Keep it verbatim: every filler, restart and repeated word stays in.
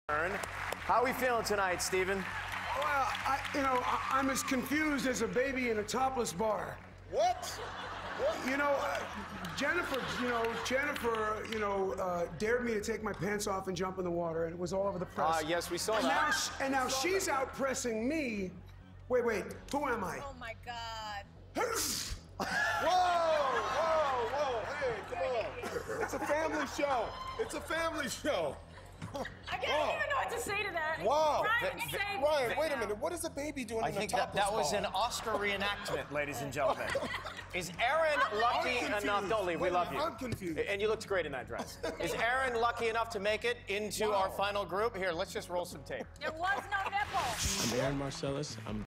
How are we feeling tonight, Steven? Well, I, you know, I, I'm as confused as a baby in a topless bar. What? What? You know, uh, Jennifer, you know, Jennifer, you know, uh, dared me to take my pants off and jump in the water, and it was all over the press. Ah, uh, yes, we saw and that. Now she, and now she's out pressing me. Wait, wait, who am I? Oh my God. Whoa, whoa, whoa, hey, come on. It's a family show. It's a family show. I don't even know what to say to that. Wow. Ryan, Th- say Ryan, wait a minute. What is a baby doing I in a think that, topless that was bar? an Oscar reenactment, ladies and gentlemen. Is Aaron lucky I'm enough? Don't leave, we Wait, love you. I'm confused. And you looked great in that dress. Is Aaron lucky enough to make it into Wow. our final group? Here, let's just roll some tape. There was no nipple. I'm Aaron Marcellus. I'm